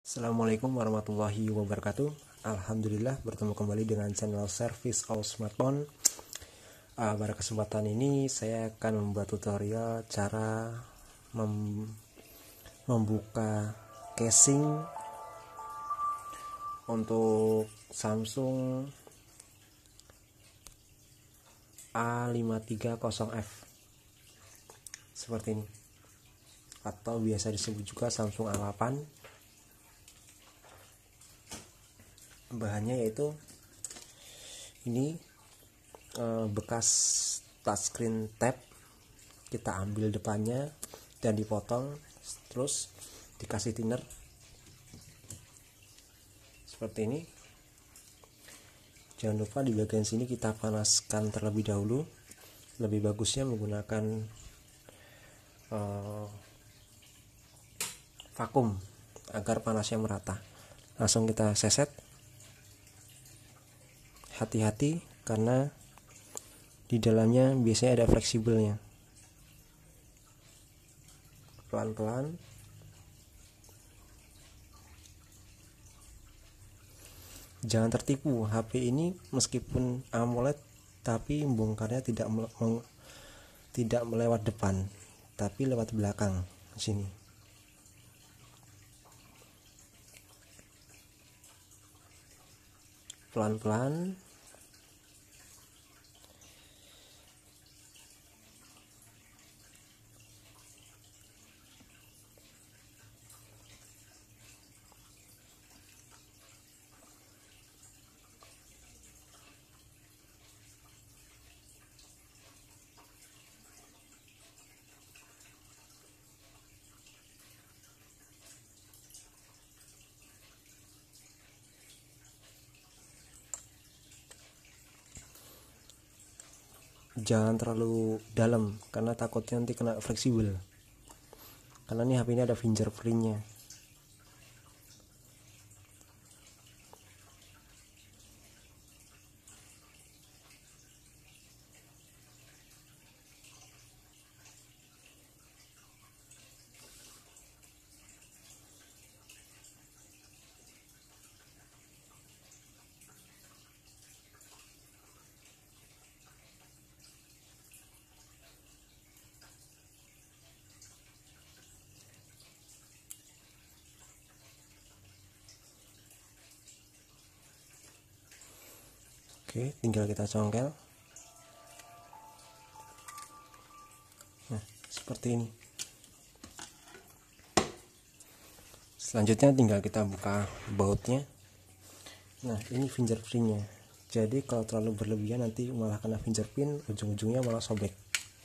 Assalamualaikum warahmatullahi wabarakatuh. Alhamdulillah bertemu kembali dengan channel Service of Smartphone. Pada kesempatan ini saya akan membuat tutorial cara membuka casing untuk Samsung A530F seperti ini, atau biasa disebut juga Samsung A8. Bahannya yaitu ini bekas touchscreen tab, kita ambil depannya dan dipotong, terus dikasih thinner seperti ini. Jangan lupa di bagian sini kita panaskan terlebih dahulu. Lebih bagusnya menggunakan vakum agar panasnya merata. Langsung kita seset. Hati-hati karena di dalamnya biasanya ada fleksibelnya. Pelan-pelan. Jangan tertipu, HP ini meskipun AMOLED tapi bongkarnya tidak melewat depan, tapi lewat belakang sini. Pelan-pelan. Jangan terlalu dalam karena takutnya nanti kena fleksibel, karena ini HP ini ada fingerprintnya. Oke, tinggal kita congkel. Nah, seperti ini. Selanjutnya tinggal kita buka bautnya. Nah, ini fingerprintnya. Jadi kalau terlalu berlebihan nanti malah kena fingerprint, ujung-ujungnya malah sobek.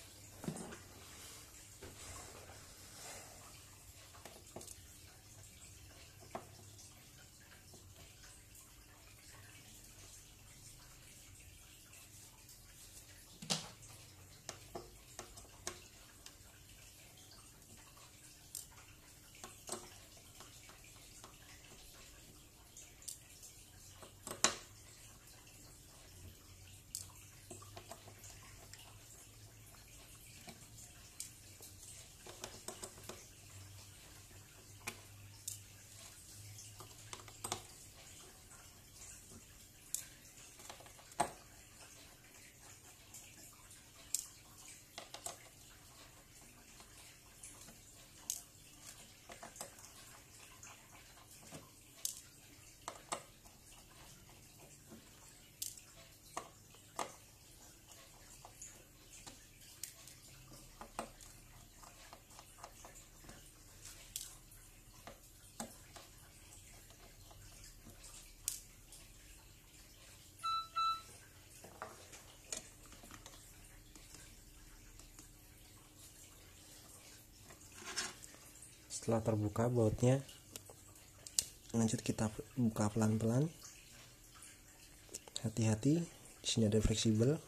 Setelah terbuka bautnya, lanjut kita buka pelan-pelan. Hati-hati, di sini ada fleksibel.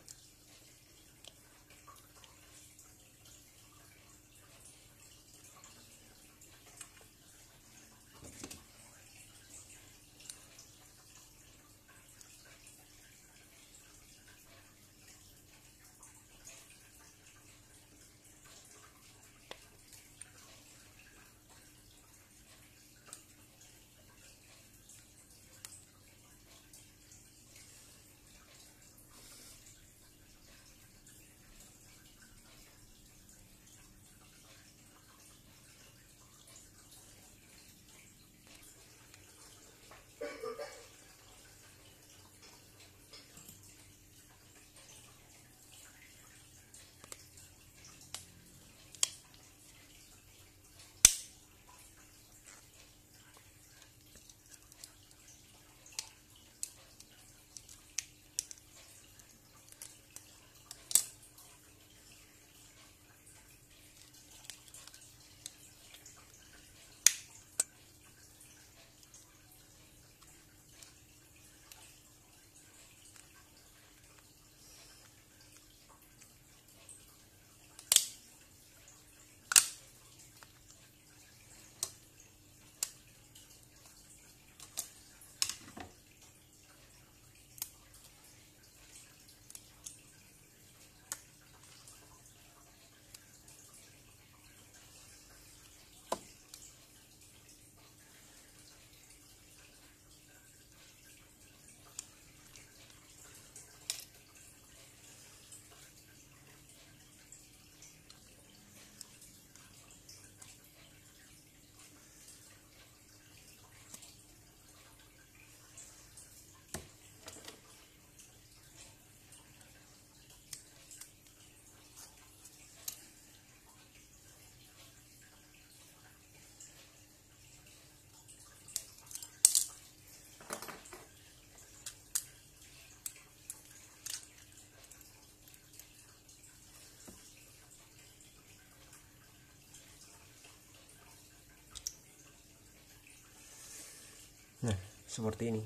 seperti ini.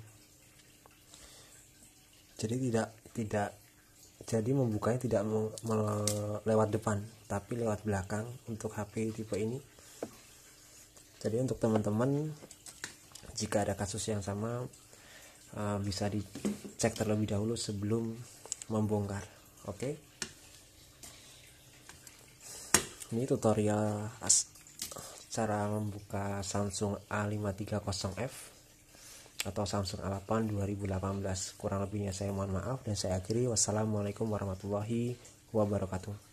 Jadi jadi membukanya tidak lewat depan tapi lewat belakang untuk HP tipe ini. Jadi untuk teman-teman, jika ada kasus yang sama, bisa dicek terlebih dahulu sebelum membongkar. Oke. Ini tutorial cara membuka Samsung A530F atau Samsung A8 2018. Kurang lebihnya saya mohon maaf dan saya akhiri. Wassalamualaikum warahmatullahi wabarakatuh.